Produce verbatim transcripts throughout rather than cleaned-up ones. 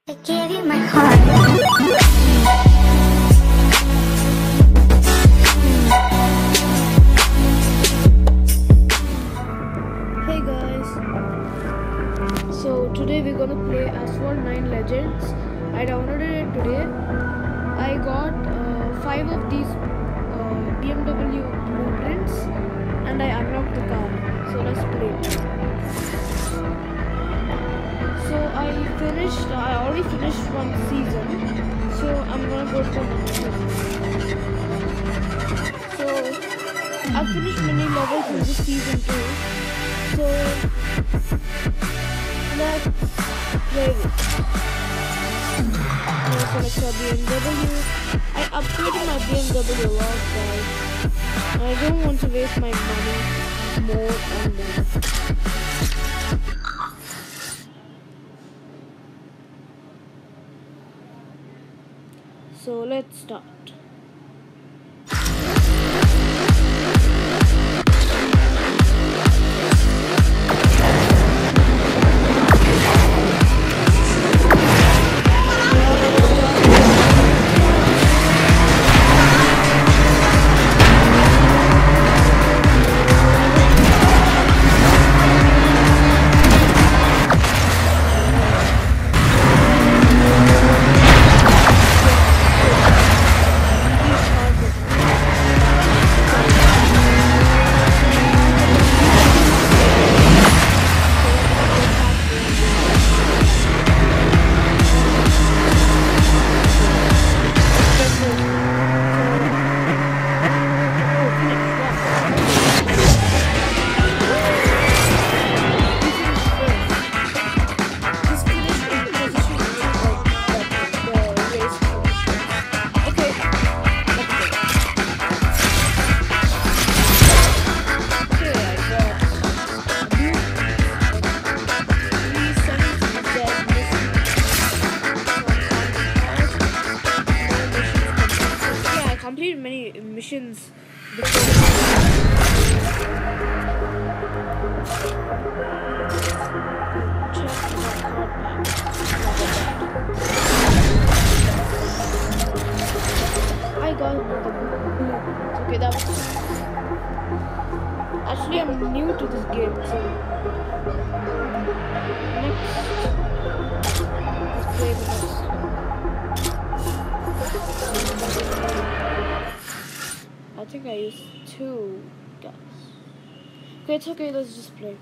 I gave you my heart. Hey guys, so today we're gonna play Asphalt nine Legends. I downloaded it today. I got uh, five of these uh, B M W blueprints and I unlocked the car. So let's play. So I finished, I already finished one season. So I'm gonna go for next season. So I've finished many levels in this season too. So let's play this. I'm gonna select our B M W. I upgraded my B M W a lot, guys. And I don't want to waste my money more on them. So let's start. Completed many missions before. I got another blue. Okay, that was actually I'm new to this game, so next let's play the next. I think I used two guys. Okay, it's okay, let's just play.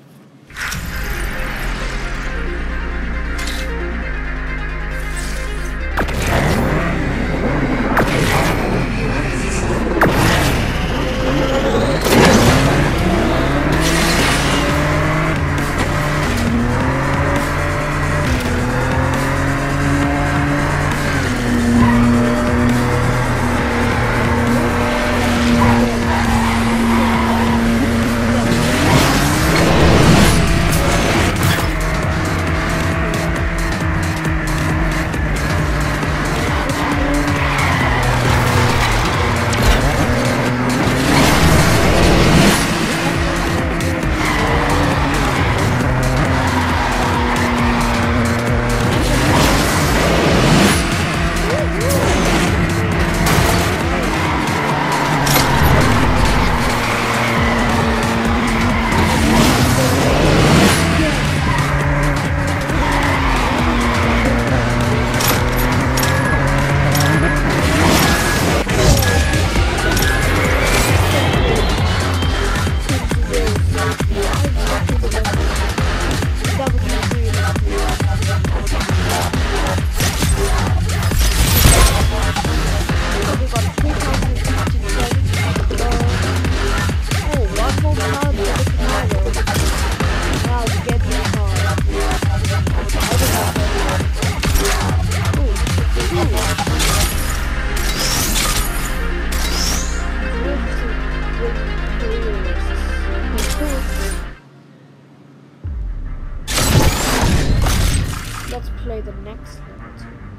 Let's play the next one.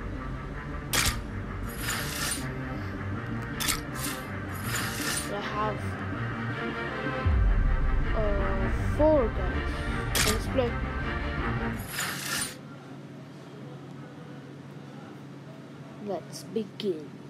I have uh, four guys. Let's play. Let's begin.